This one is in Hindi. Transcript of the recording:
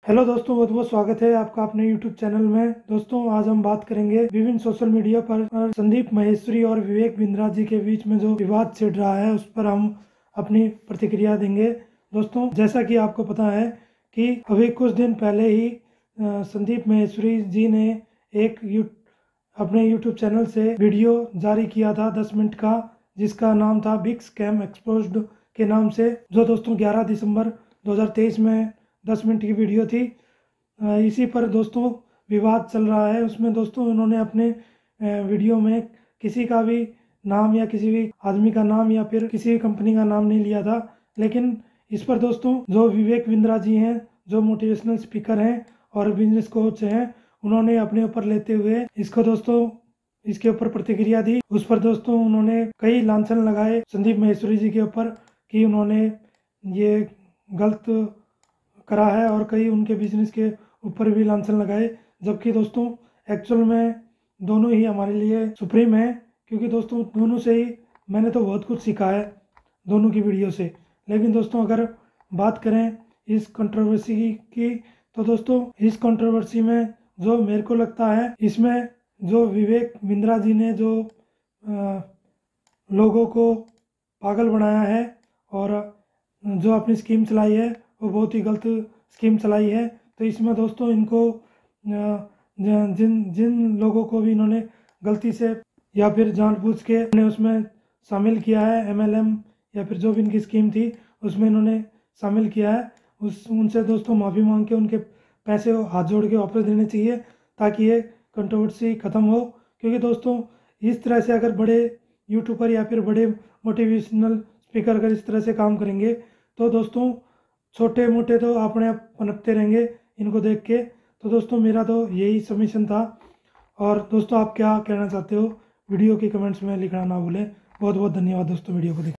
हेलो दोस्तों, बहुत बहुत स्वागत है आपका अपने यूट्यूब चैनल में। दोस्तों, आज हम बात करेंगे विभिन्न सोशल मीडिया पर संदीप माहेश्वरी और विवेक बिंद्रा जी के बीच में जो विवाद छिड़ रहा है उस पर हम अपनी प्रतिक्रिया देंगे। दोस्तों, जैसा कि आपको पता है कि अभी कुछ दिन पहले ही संदीप माहेश्वरी जी ने अपने यूट्यूब चैनल से वीडियो जारी किया था 10 मिनट का, जिसका नाम था बिग स्कैम एक्सपोज्ड के नाम से, जो दोस्तों 11 दिसंबर 2023 में 10 मिनट की वीडियो थी। इसी पर दोस्तों विवाद चल रहा है। उसमें दोस्तों उन्होंने अपने वीडियो में किसी का भी नाम या किसी भी आदमी का नाम या फिर किसी भी कंपनी का नाम नहीं लिया था, लेकिन इस पर दोस्तों जो विवेक बिंद्रा जी हैं, जो मोटिवेशनल स्पीकर हैं और बिजनेस कोच हैं, उन्होंने अपने ऊपर लेते हुए इसके ऊपर प्रतिक्रिया दी। उस पर दोस्तों उन्होंने कई लांछन लगाए संदीप माहेश्वरी जी के ऊपर कि उन्होंने ये गलत करा है, और कई उनके बिजनेस के ऊपर भी लांछन लगाए। जबकि दोस्तों एक्चुअल में दोनों ही हमारे लिए सुप्रीम है, क्योंकि दोस्तों दोनों से ही मैंने तो बहुत कुछ सीखा है दोनों की वीडियो से। लेकिन दोस्तों अगर बात करें इस कंट्रोवर्सी की, तो दोस्तों इस कंट्रोवर्सी में जो मेरे को लगता है, इसमें जो विवेक बिंद्रा जी ने जो लोगों को पागल बनाया है और जो अपनी स्कीम चलाई है वो बहुत ही गलत स्कीम चलाई है। तो इसमें दोस्तों इनको जिन जिन लोगों को भी इन्होंने गलती से या फिर जानबूझ के उसमें शामिल किया है, MLM या फिर जो भी इनकी स्कीम थी उसमें इन्होंने शामिल किया है, उनसे दोस्तों माफ़ी मांग के उनके पैसे हाथ जोड़ के वापस देने चाहिए, ताकि ये कंट्रोवर्सी ख़त्म हो। क्योंकि दोस्तों इस तरह से अगर बड़े यूट्यूबर या फिर बड़े मोटिवेशनल स्पीकर अगर इस तरह से काम करेंगे, तो दोस्तों छोटे मोटे तो अपने आप पनपते रहेंगे इनको देख के। तो दोस्तों मेरा तो यही सबमिशन था, और दोस्तों आप क्या कहना चाहते हो वीडियो के कमेंट्स में लिखना ना भूलें। बहुत बहुत धन्यवाद दोस्तों वीडियो को देख